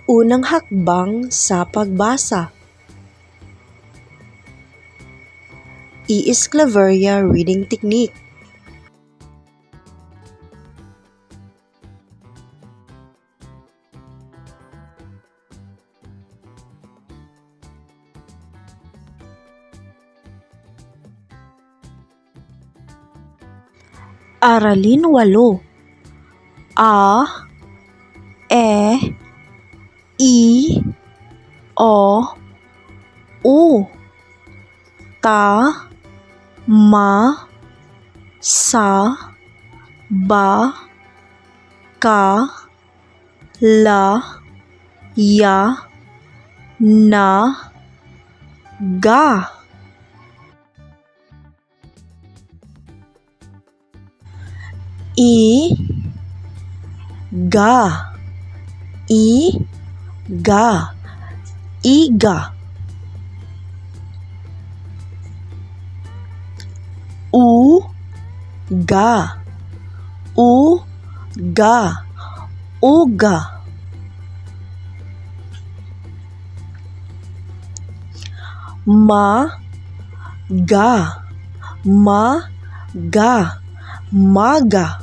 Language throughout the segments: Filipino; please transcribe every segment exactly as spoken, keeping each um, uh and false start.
Unang hakbang sa pagbasa. E S Claveria Reading Technique. Aralin walo. A, E, I, O, U. Ta, ma, sa, ba, ka, la, ya, na, ga. I, ga, i, ga, iga. U, ga, u, ga, uga. Ma, ga, ma, ga, maga.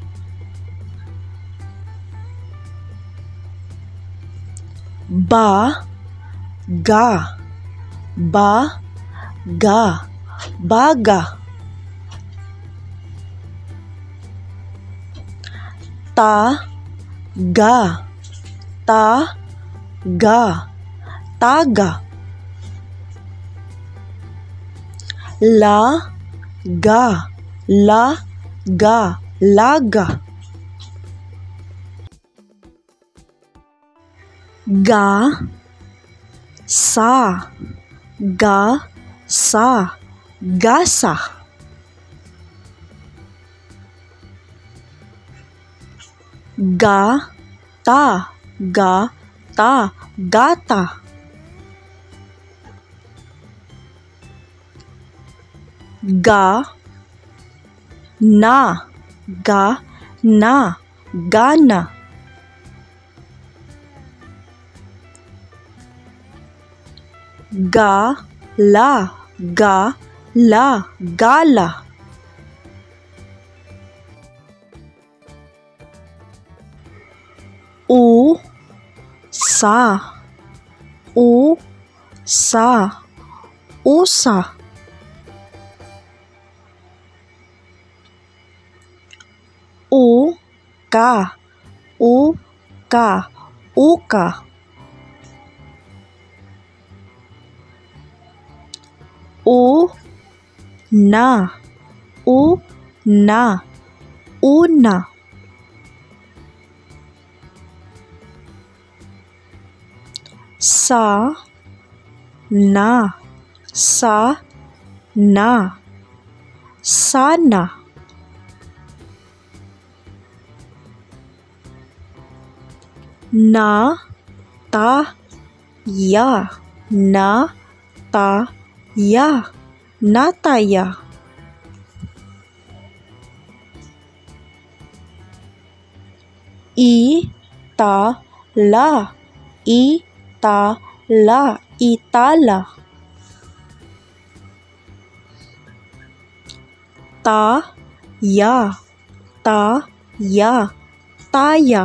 Ba, ga, ba, ga, baga. Ta, ga, ta, ga, taga. La, ga, la, ga, laga. Ga, sa, ga, sa, gasa. Ga, ta, ga, ta, gata. Ga, na, ga, na, gana. Ga, la, ga, la, gala. U, sa, u, sa, usa. U, ka, u, ka, uka. U, na, u, na, una. Sa, na, sa, na, sana. Na, ta, ya, na, ta, ya, nataya. I, ta, la, i, ta, la, itala. Ta, ya, ta, ya, taya.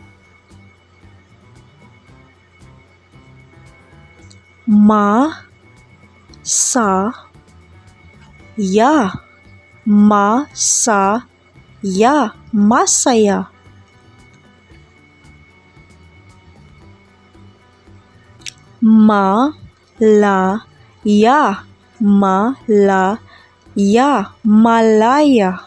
Ma, sa, ya, ma, sa, ya, masaya. Ma, la, ya, ma, la, ya, malaya.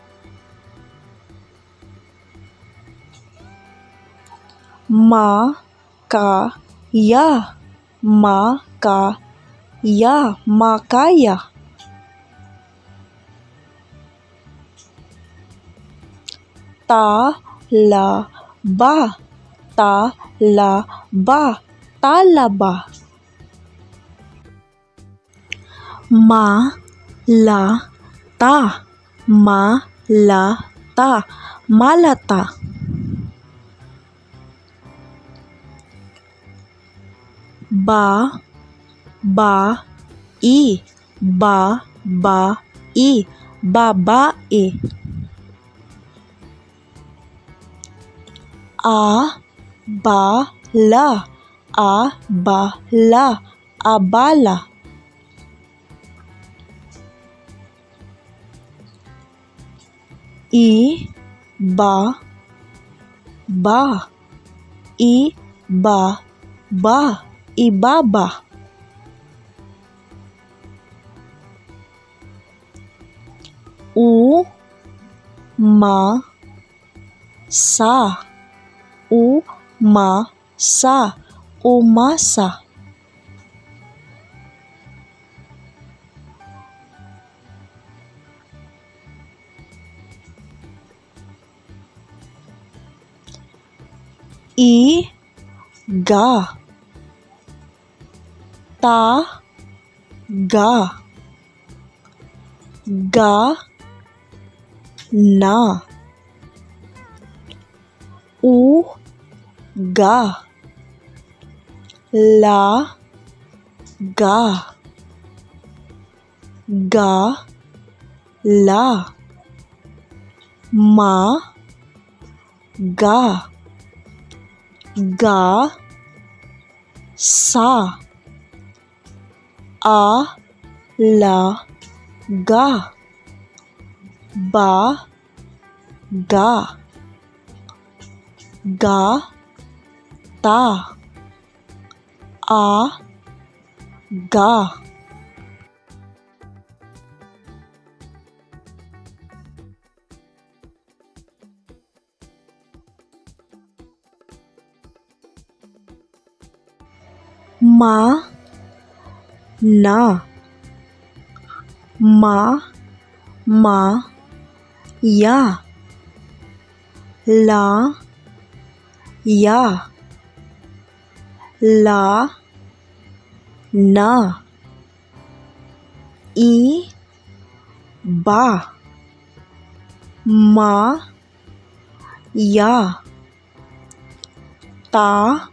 Ma, ka, ya, ma, ka, ya, makaya. Ta, la, ba, ta, la, ba, talaba. Ma, la, ta, ma, la, ta, malata. बा बा ई बा बा ई बाबा ए। आ बा ला आ बा ला आबाला। ई बा बा ई बा बा ई बाबा। उ मा सा उ मा सा उमासा। ई गा ता गा गा ना। उ गा ला गा गा ला मा गा गा सा आ ला गा बा गा गा ता आ गा। मा ना मा मा या ला या ला ना। ई बा मा या ता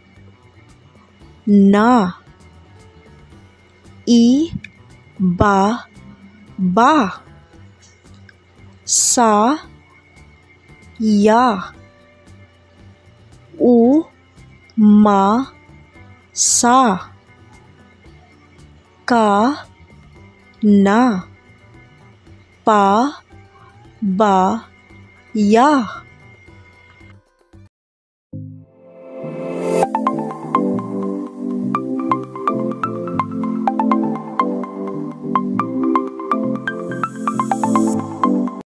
ना। ई बा बा सा या उ मा सा का ना पा बा या।